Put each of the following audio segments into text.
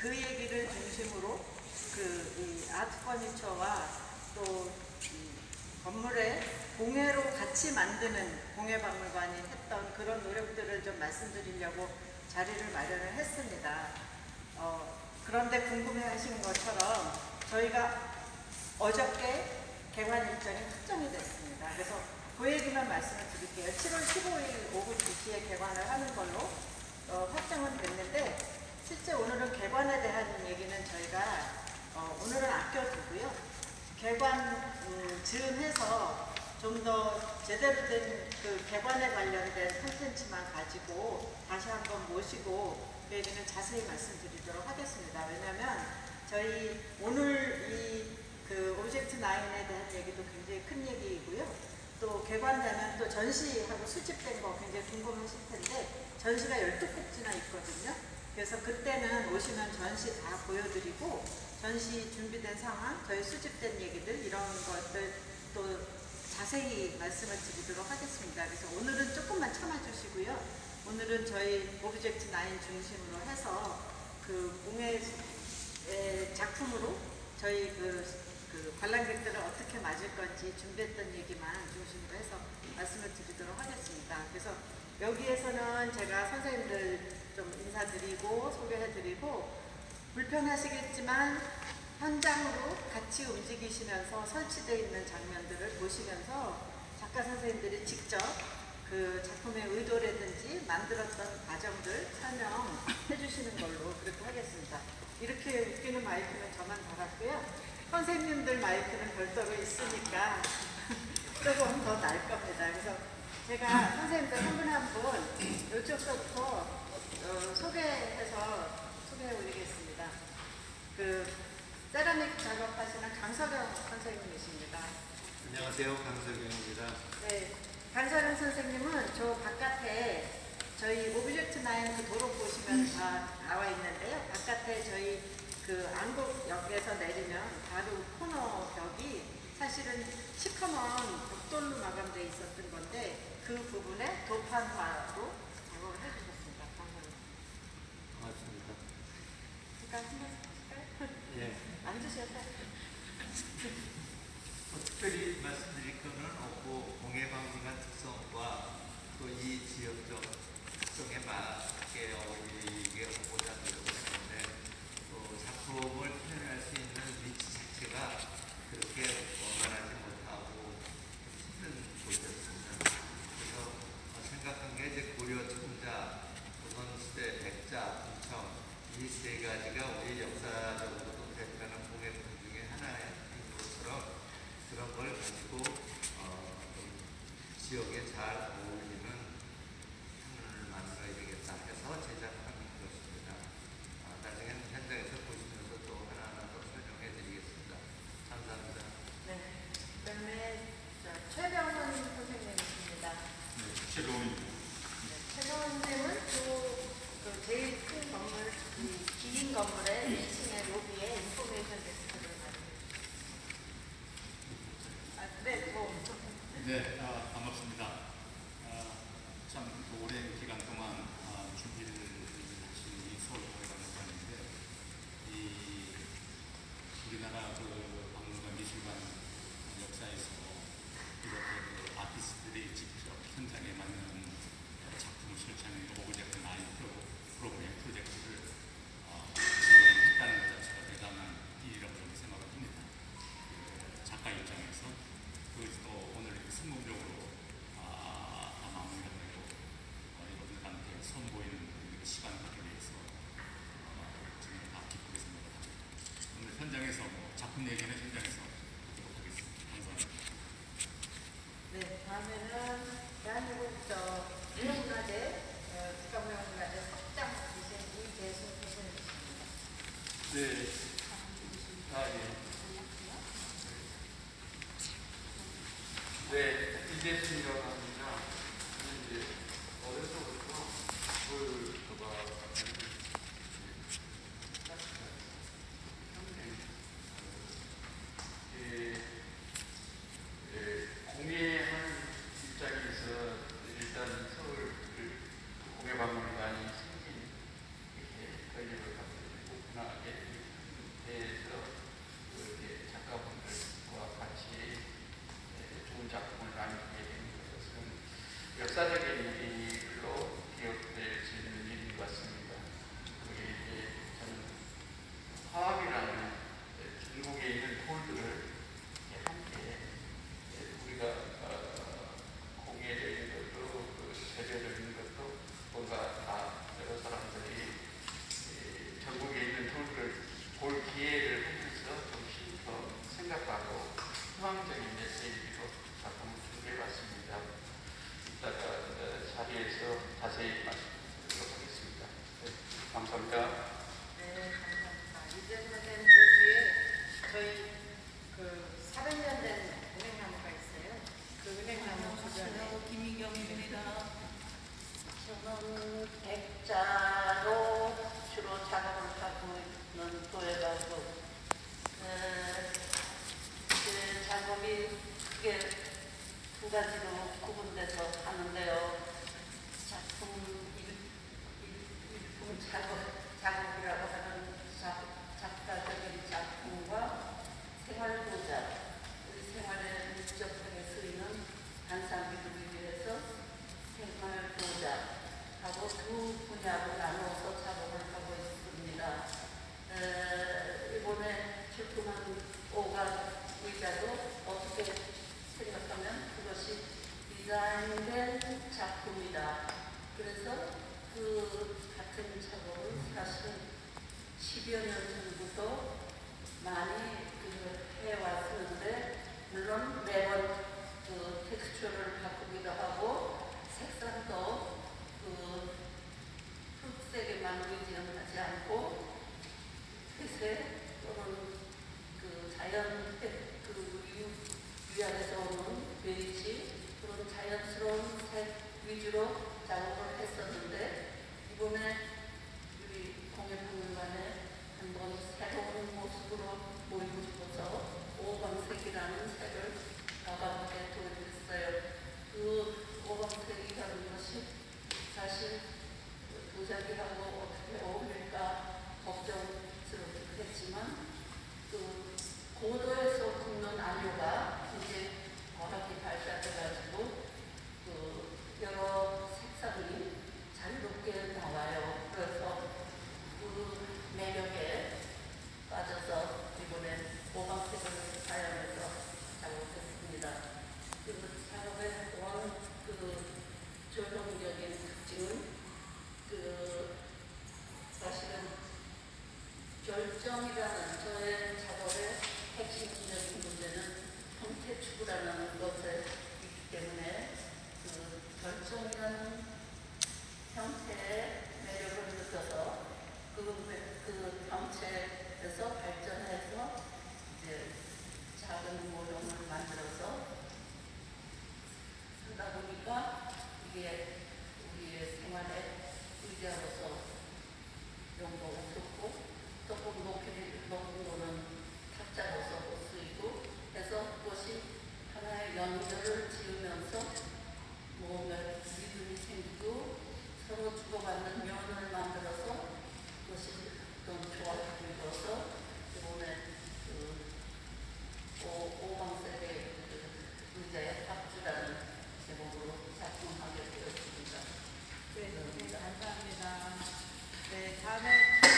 그 얘기를 중심으로 이 아트 퍼니처와 또 건물의 공예로 같이 만드는 공예박물관이 했던 그런 노력들을 좀 말씀드리려고 자리를 마련을 했습니다. 그런데 궁금해하시는 것처럼 저희가 어저께 개관 일정이 확정이 됐습니다. 그래서 그 얘기만 말씀을 드릴게요. 7월 15일 오후 2시에 개관을 하는 걸로 확정은 됐는데 실제 오늘은 개관에 대한 얘기는 저희가 오늘은 아껴두고요. 개관 즈음해서 좀 더 제대로 된 그 개관에 관련된 콘텐츠만 가지고 다시 한번 모시고 그 얘기는 자세히 말씀드리도록 하겠습니다. 왜냐하면 저희 오늘 이 그 오브젝트 9에 대한 얘기도 굉장히 큰 얘기이고요. 또 개관되면 또 전시하고 수집된 거 굉장히 궁금하실 텐데 전시가 12곡지나 있거든요. 그래서 그때는 오시면 전시 다 보여드리고 전시 준비된 상황, 저희 수집된 얘기들 이런 것들 또 자세히 말씀을 드리도록 하겠습니다. 그래서 오늘은 조금만 참아주시고요. 오늘은 저희 오브젝트 9 중심으로 해서 그 공예 작품으로 저희 그 관람객들을 어떻게 맞을 건지 준비했던 얘기만 중심으로 해서 말씀을 드리도록 하겠습니다. 그래서 여기에서는 제가 선생님들 좀 인사드리고 소개해드리고 불편하시겠지만 현장으로 같이 움직이시면서 설치되어 있는 장면들을 보시면서 작가 선생님들이 직접 그 작품의 의도라든지 만들었던 과정들 설명해 주시는 걸로 그렇게 하겠습니다. 이렇게 웃기는 마이크는 저만 달았고요. 선생님들 마이크는 별도로 있으니까 조금 더 나을 겁니다. 그래서 제가 선생님들 한 분 한 분 이쪽서부터 소개해 올리겠습니다. 그 세라믹 작업하시는 강석영 선생님이십니다. 안녕하세요. 강석영입니다. 네, 강석영 선생님은 저 바깥에 저희 오브젝트 9 그 도로 보시면 다 나와 있는데요. 바깥에 저희 그 안국역에서 내리면 바로 코너 벽이 사실은 시커먼 벽돌로 마감되어 있었던 건데 그 부분에 도판화로 작업을 해주셨습니다. 고맙습니다. 잠깐 신경 쓰실까요? 예. 앉으셔서. 특별히 말씀드릴 것은 없고 공예박물관 특성과 또 이 지역적 특성에 맞게 어울리게 하고자 노력했는데 또 작품을 표현할 수 있는 위치 자체가 그렇게 원활하지 못하고 힘든 곳이었습니다. 그래서 생각한 게 이제 고려 청자, 조선시대 백자, 궁청 이 세 가지가 우리 역사적으로도 대표하는 공예품 중에 하나인 것처럼 그런 걸 가지고 지역에 잘 어울리는 판을 만들어야 되겠다 해서 제작한 것입니다. 나중에는 현장에서 보시면서 또 하나하나 더 설명해 드리겠습니다. 감사합니다. 네. 그 다음에 최병원 선생님이십니다. 네, 최병원입니다. 네, 최병원 선생님은 그 제일 큰 건물, 긴 건물의 1층의 로비에 인포메이션 데스크를 만들었습니다. 네, 네, 반갑습니다. 참 오랜 기간 동안 준비를 하신 이 서울공예박물관인데 우리나라 그 박물관 미술관 역사에서 이렇게 그 아티스트들이 직접 현장에 맞는 작품을 설치하는 오브젝트 9 프로그램 프로젝트를 진행했다는 것 자체가 대단한 일이라고 생각을 합니다. 그 작가 입장에서 그것도 오늘 성공적으로 마무리가 되고 여러분들한테 선보이는 시간을 갖기 위해서 정말 다 기쁘게 생각합니다. 오늘 현장에서 작품 얘기는 현장에서 하도록 하겠습니다. 감사합니다. 네, 다음에는 대한민국 문화문화재 국가문화문화재 석장이신 이대순 교수님이십니다. 네. 예. 네, 이대순이라고 합니다. 저는 이제 어려서부터 공예하는 입장에서 일단 서울 공예박물관이 생긴 권력을 갖고 있고 10여 년 전부터 많이 해왔었는데, 물론 매번 텍스처를 바꾸기도 하고 색상도 흑색에만 의지는 하지 않고 회색 또는 자연 유약에서 오는 베이지 그런 자연스러운 색 위주로 작업을 했었는데, 이번에 우리 공예박물관에 한번 새로운 모습으로 보이고 싶어서 오광색이라는 색을 과감하게 도입했어요. 오광색이라는 것이 사실 도자기하고 어떻게 어울릴까 걱정스럽기도 했지만, 고도에서 굽는 안료가 이제 과학이 발달해가지고 여러 색상이 자유롭게 나와요. 그래서 매력에 빠져서 이번에 오광색을 사용해서 작업했습니다. 작업의 또한 전통적인 특징은 사실은 결정이라는 저의 작업의 핵심적인 문제는 형태 추구라는 것에 있기 때문에 결정이라는 형태의 매력을 느껴서 그 형체에서 발전해서 이제 작은 모형을 만들어서 쓰다 보니까 이게 우리의 생활에 의지하고서 용도가 좋고 조금 높은 거는 탁자로서 쓰이고 해서 그것이 하나의 연결을 지으면서 뭔가 리듬이 생기고 서로 주고받는 면을 만들어서 그것이 어떤 조합을 이루어서 이번에 오광색의 의자의 합주라는 제목으로 작품하게 되었습니다. 네, 감사합니다. 네, 다음에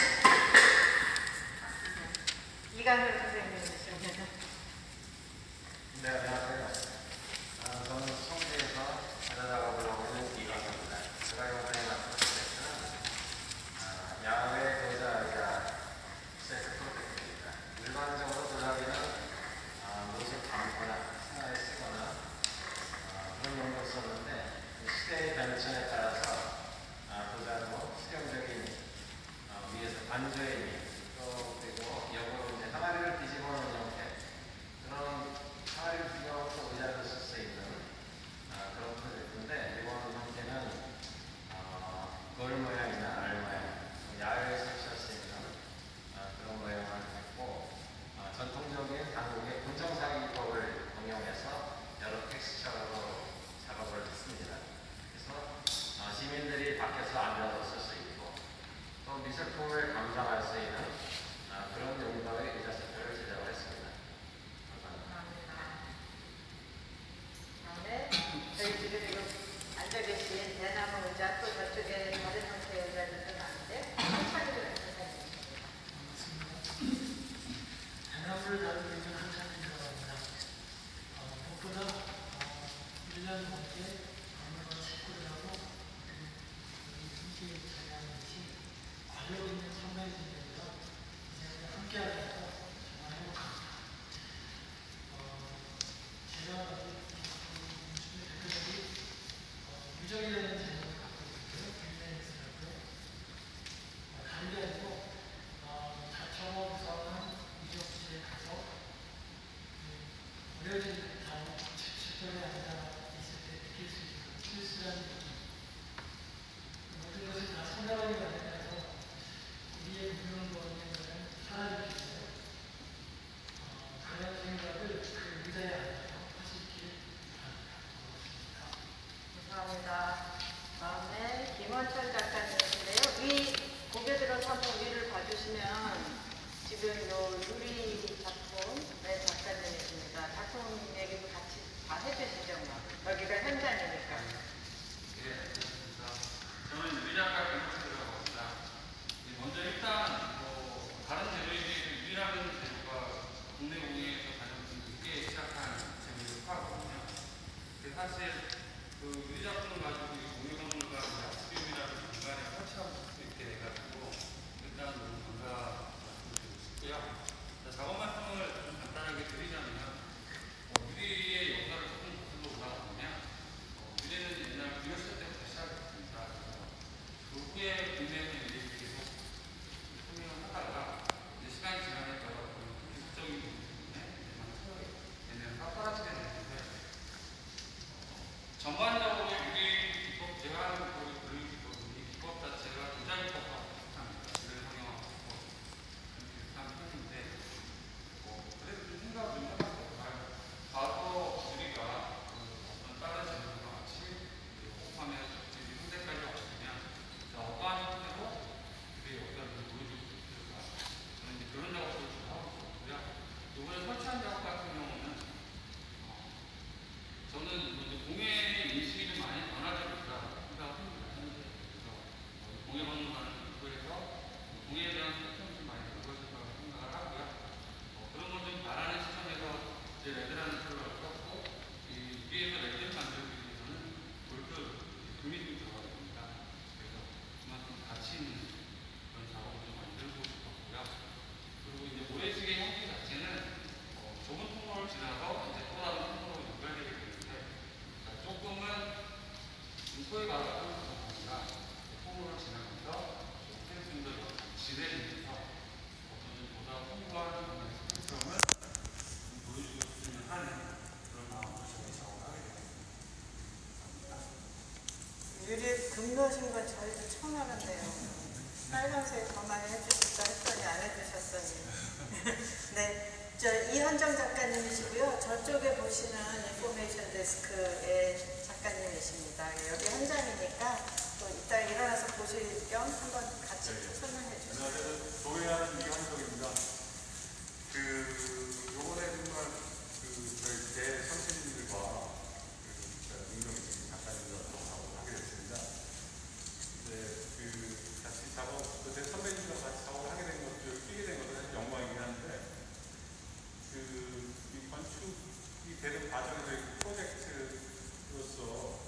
이강현 선생님이십니다. 네, 안녕하세요. 저는 성주에서 자녀작업을 하고 있는 이강현입니다. 제가 이번에 맡은 프로젝트는 야외 도자기가 셀프 프로젝트입니다. 일반적으로 도자기는 못을 감거나 생활에 쓰거나 그런 용도로 썼는데, 시대의 변천에 따라서 도자기로 실용적인 위에서 관조의 의미, 또 그리고 역으로 이제 항아리를 뒤집어 놓은 형태, 그런 항아리를 뒤집어 놓고 의자를 쓸 수 있는 그런 프로젝트인데, 이번 형태는 돌 모양이나 알 모양, 야외에 설치할 수 있는 그런 모양을 했고, 전통적인 한국의 군정사기법을 응용해서 여러 텍스처로 작업을 했습니다. 그래서 시민들이 밖에서 앉아서 쓸 수 있고, 또 미술품을 감상할 수 있는 저쪽에 보시는 인포메이션 데스크의 작가님이십니다. 여기 현장이니까 또 이따 일어나서 보실 겸 한번 같이 설명해 주세요. 안녕하세요. 조회하는 이한석입니다. 요번에 정말 저희 대선생님들과 민경희 작가님들하고 작업을 하게 됐습니다. 같이 제 선배님과 같이 작업을 하게 된 것도, 끼게 된 것도 사실 영광이긴 한데, 이 건축이 되는 과정에서 프로젝트로서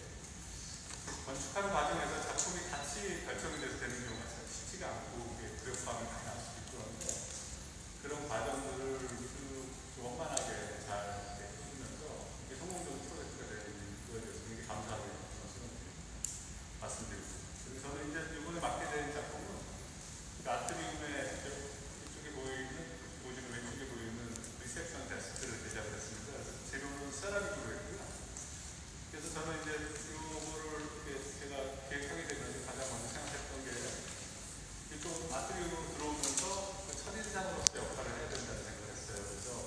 건축하는 과정에서 작품이 같이 결정이 돼서 되는 경우가 쉽지가 않고 불협화음이 많이 날 수도 있고 그런데 그런 과정들을 원만하게 잘 해주면서 성공적인 프로젝트가 되어져서 굉장히 감사하게 말씀드리고 있습니다. 그래서 저는 이제 이번에 맡게 된 작품은 아트리움의 이쪽에 보시는 왼쪽에 보이는 리셉션 데스크를 제작을 했습니다. 그래서 재료는 세라믹으로 했고요. 그래서 저는 이제 이거를 제가 계획하게 되면서 가장 먼저 생각했던 게 좀 아트리움으로 들어오면서 첫인상으로서 역할을 해야 된다는 생각을 했어요. 그래서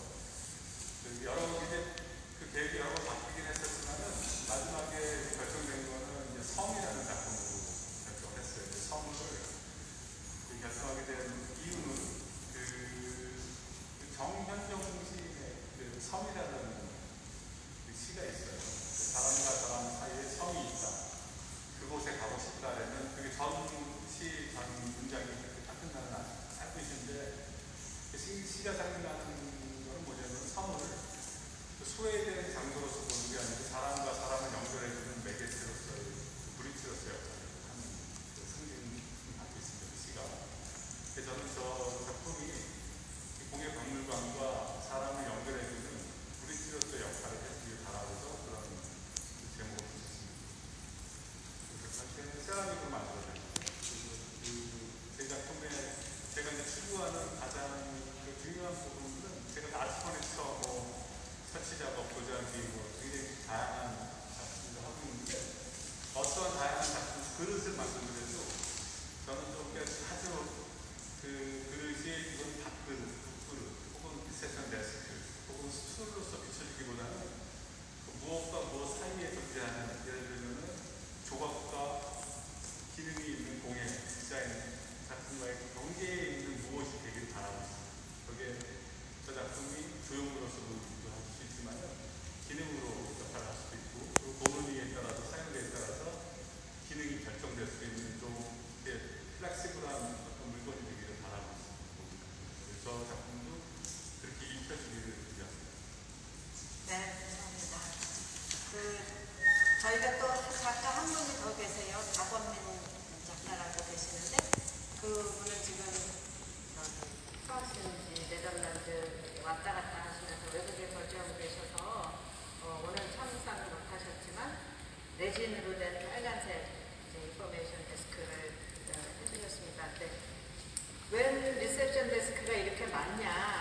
계획이 여러 번 바뀌긴 했었지만은 마지막에 결정된 거는 이제 섬이라는 작품으로 결정을 했어요. 섬을 결정하게 된 이유는 정현정 시인의 섬이라는 시가 있어요. 사람과 사람 사이에 섬이 있다. 그곳에 가고 싶다라는 그게 전 문장이 딱 끝나는 짧으신데 시가 생각나는 것은 뭐냐면 섬을 소외된 장소로서 보는 게 아니고 사람과 사람을 연결해주는 매개체로서의 브릿지로서의 역할을 하는 상징을 갖고 있습니다. 그 시가. 그래서 저는 저 작품이 공예 박물관과 사람을 연결해주는 브릿지로서의 역할을 해주길 바라면서 그런 제목을 붙였습니다. 그래서 세라믹으로 만들어졌습니다. 제 작품에 제가 이제 추구하는 가장 중요한 부분은 제가 아트 퍼니처, 설치 작업, 도자기 굉장히 다양한 작품을 하고 있는데 어떠한 다양한 작품 그릇을 만들고 해도 저는 좀 아주 그릇이 이건 밥그릇, 국그릇, 혹은 리셉션 데스크, 혹은 스툴로서 비춰지기보다는 무엇과 무엇 사이에 존재하는 예를 들면 조각과 기능이 있는 공예, 디자인 작품과의 경계에 있는 무엇이 되길 바라고 있습니다. 거기에 저 작품이 조형으로서도 할 수 있지만 기능으로 역할을 할 수도 있고 그리고 고문위에 따라서 사용에 따라서 기능이 결정될 수 있는 좀 플렉시블한 어떤 물건이 되기를 바라고 있습니다. 저 작품도 그렇게 입혀주기를 위해서입니다. 네, 감사합니다. 저희가 또 작가 한 분이 더 계세요. 박원민 작가라고 계시는데 그분은 지금 프랑스인지 네덜란드 왔다 갔다 하시면서 외국에 거주하고 계셔서 오늘 참석을 못하셨지만 레진으로 된 빨간색 인포메이션 데스크를 해주셨습니다. 왜 리셉션 데스크가 이렇게 많냐?